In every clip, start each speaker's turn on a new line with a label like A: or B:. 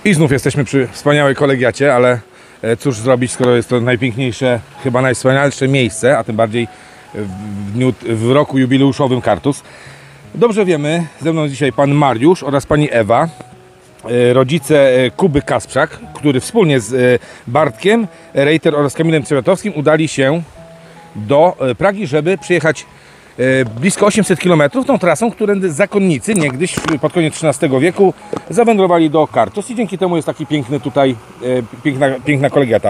A: I znów jesteśmy przy wspaniałej kolegiacie, ale cóż zrobić, skoro jest to najpiękniejsze, chyba najwspanialsze miejsce, a tym bardziej w roku jubileuszowym Kartus. Dobrze wiemy, ze mną dzisiaj pan Mariusz oraz pani Ewa, rodzice Kuby Kasprzak, który wspólnie z Bartkiem Reiter oraz Kamilem Trzebiatowskim udali się do Pragi, żeby przyjechać blisko 800 km tą trasą, którędy zakonnicy niegdyś pod koniec XIII wieku zawędrowali do Kartus i dzięki temu jest taki piękny tutaj, piękna kolegiata.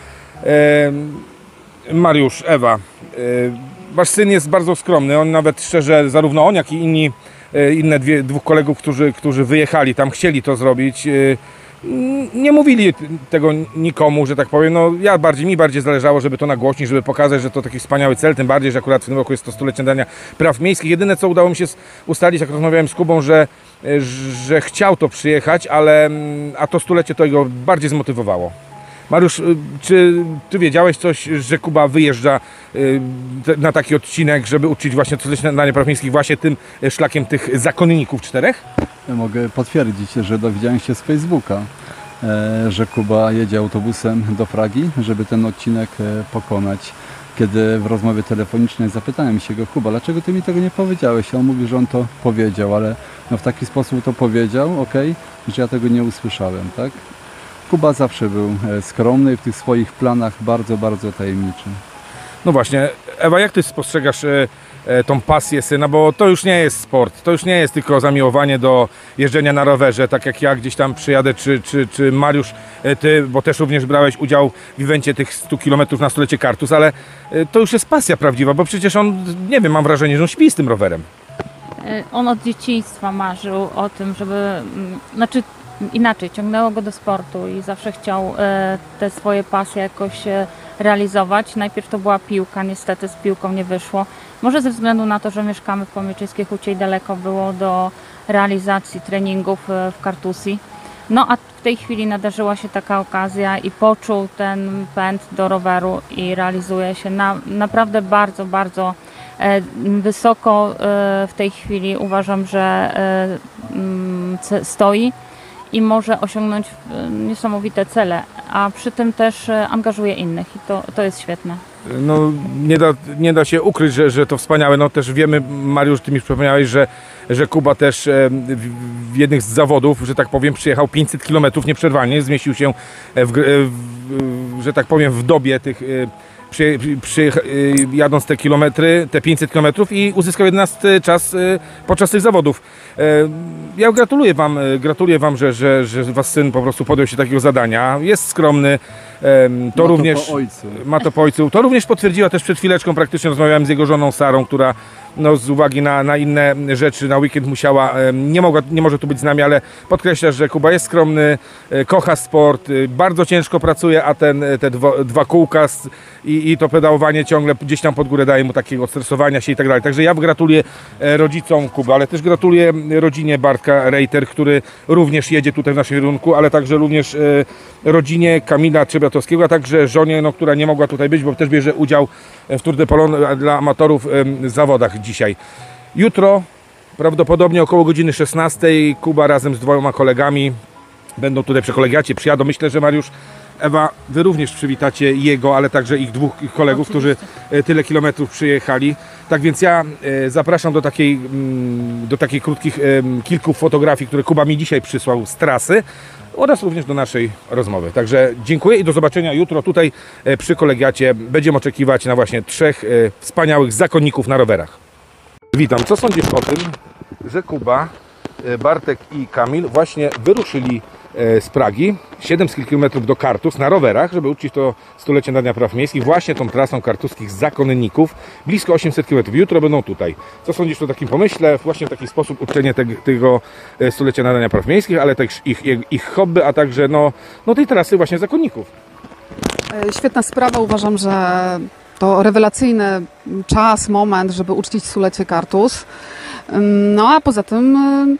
A: Mariusz, Ewa, wasz syn jest bardzo skromny, on nawet szczerze, zarówno on, jak i dwóch kolegów, którzy wyjechali tam, chcieli to zrobić, nie mówili tego nikomu, że tak powiem. No, mi bardziej zależało, żeby to nagłośnić, żeby pokazać, że to taki wspaniały cel, tym bardziej, że akurat w tym roku jest to 100-lecie nadania praw miejskich. Jedyne, co udało mi się ustalić, jak rozmawiałem z Kubą, że chciał to przyjechać, a to 100-lecie to go bardziej zmotywowało. Mariusz, czy ty wiedziałeś coś, że Kuba wyjeżdża na taki odcinek, żeby uczcić właśnie 100-lecie nadania praw miejskich właśnie tym szlakiem tych zakonników 4?
B: Ja mogę potwierdzić, że dowiedziałem się z Facebooka, że Kuba jedzie autobusem do Pragi, żeby ten odcinek pokonać. Kiedy w rozmowie telefonicznej zapytałem się go: Kuba, dlaczego ty mi tego nie powiedziałeś? On mówi, że on to powiedział, ale no w taki sposób to powiedział, że ja tego nie usłyszałem, tak? Kuba zawsze był skromny i w tych swoich planach bardzo, bardzo tajemniczy.
A: No właśnie, Ewa, jak ty spostrzegasz tą pasję syna, bo to już nie jest sport, to już nie jest tylko zamiłowanie do jeżdżenia na rowerze, tak jak ja gdzieś tam przyjadę, czy Mariusz, ty, bo też również brałeś udział w evencie tych 100 km na 100-lecie Kartus, ale to już jest pasja prawdziwa, bo przecież on, nie wiem, mam wrażenie, że on śpi z tym rowerem.
C: On od dzieciństwa marzył o tym, żeby, inaczej, ciągnęło go do sportu i zawsze chciał te swoje pasje jakoś realizować. Najpierw to była piłka, niestety z piłką nie wyszło. Może ze względu na to, że mieszkamy w Pomiejczyskiej Hucie i daleko było do realizacji treningów w Kartusi. No a w tej chwili nadarzyła się taka okazja i poczuł ten pęd do roweru i realizuje się naprawdę bardzo, bardzo wysoko. W tej chwili uważam, że stoi i może osiągnąć niesamowite cele, a przy tym też angażuje innych i to jest świetne.
A: No nie da się ukryć, że to wspaniałe. No też wiemy, Mariusz, ty mi przypomniałeś, że Kuba też w jednych z zawodów, że tak powiem, przyjechał 500 km nieprzerwanie, zmieścił się że tak powiem, w dobie tych jadąc te kilometry, te 500 km i uzyskał 11 czas podczas tych zawodów. Ja gratuluję wam, że wasz syn po prostu podjął się takiego zadania. Jest skromny. To również ma to po ojcu. To również potwierdziła też przed chwileczką, praktycznie rozmawiałem z jego żoną Sarą, która no, z uwagi na inne rzeczy na weekend nie może tu być z nami, ale podkreśla, że Kuba jest skromny, kocha sport, bardzo ciężko pracuje, a te dwa kółka i to pedałowanie ciągle gdzieś tam pod górę daje mu takiego stresowania się i tak dalej. Także ja gratuluję rodzicom Kuby, ale też gratuluję rodzinie Bartka Reiter, który również jedzie tutaj w naszym kierunku, ale także również rodzinie Kamila Trzebiatowskiego, a także żonie, no, która nie mogła tutaj być, bo też bierze udział w Tour de Pologne dla amatorów w zawodach dzisiaj. Jutro prawdopodobnie około godziny 16 Kuba razem z 2 kolegami będą tutaj przy kolegiacie, przyjadą. Myślę, że Mariusz, Ewa, wy również przywitacie jego, ale także ich 2 kolegów, którzy tyle kilometrów przyjechali. Tak więc ja zapraszam do takich krótkich kilku fotografii, które Kuba mi dzisiaj przysłał z trasy oraz również do naszej rozmowy. Także dziękuję i do zobaczenia jutro tutaj przy kolegiacie. Będziemy oczekiwać na właśnie 3 wspaniałych zakonników na rowerach. Witam. Co sądzisz o tym, że Kuba, Bartek i Kamil właśnie wyruszyli z Pragi 700 km do Kartus na rowerach, żeby uczcić to 100-lecie nadania praw miejskich właśnie tą trasą kartuskich zakonników, blisko 800 km. Jutro będą tutaj. Co sądzisz o takim pomyśle? Właśnie w taki sposób uczczenie tego 100-lecia nadania praw miejskich, ale też ich hobby, a także tej trasy właśnie zakonników.
D: Świetna sprawa. Uważam, że to rewelacyjny czas, moment, żeby uczcić 100-lecie Kartus. No a poza tym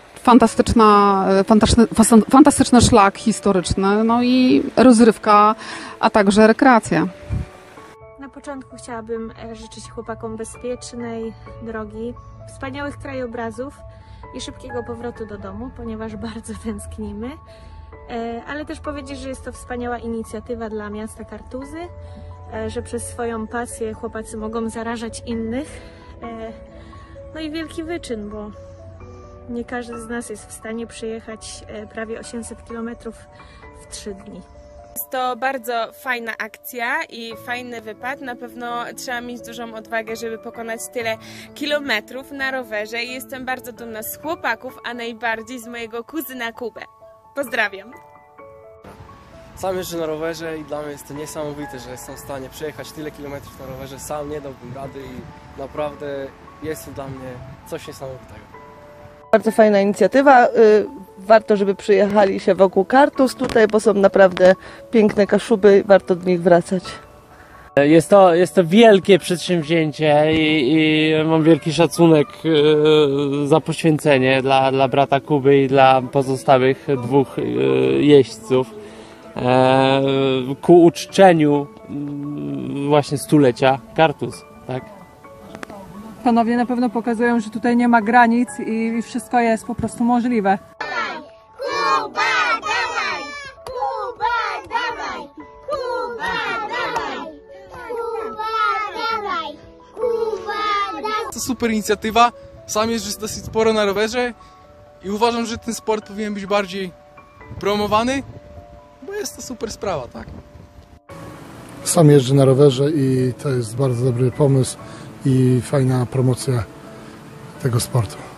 D: fantastyczny szlak historyczny, no i rozrywka, a także rekreacja.
E: Na początku chciałabym życzyć chłopakom bezpiecznej drogi, wspaniałych krajobrazów i szybkiego powrotu do domu, ponieważ bardzo tęsknimy. ale też powiedzieć, że jest to wspaniała inicjatywa dla miasta Kartuzy, że przez swoją pasję chłopacy mogą zarażać innych. No i wielki wyczyn, bo nie każdy z nas jest w stanie przejechać prawie 800 km w 3 dni.
F: Jest to bardzo fajna akcja i fajny wypad. Na pewno trzeba mieć dużą odwagę, żeby pokonać tyle kilometrów na rowerze i jestem bardzo dumna z chłopaków, a najbardziej z mojego kuzyna Kubę. Pozdrawiam!
G: Sam jeżdżę na rowerze i dla mnie jest to niesamowite, że jestem w stanie przejechać tyle kilometrów na rowerze. Sam nie dałbym rady i naprawdę jest to dla mnie coś niesamowitego.
H: Bardzo fajna inicjatywa. Warto, żeby przyjechali się wokół Kartuz tutaj, bo są naprawdę piękne Kaszuby, warto do nich wracać.
I: Jest to wielkie przedsięwzięcie i mam wielki szacunek za poświęcenie dla brata Kuby i dla pozostałych 2 jeźdźców ku uczczeniu właśnie stulecia Kartuz, tak?
J: Panowie na pewno pokazują, że tutaj nie ma granic i wszystko jest po prostu możliwe.
K: Kuba, dawaj! Kuba, dawaj! Kuba, dawaj! Kuba, dawaj! Kuba, dawaj!
L: To super inicjatywa. Sam jeżdżę dosyć sporo na rowerze i uważam, że ten sport powinien być bardziej promowany, bo jest to super sprawa, tak?
M: Sam jeżdżę na rowerze i to jest bardzo dobry pomysł i fajna promocja tego sportu.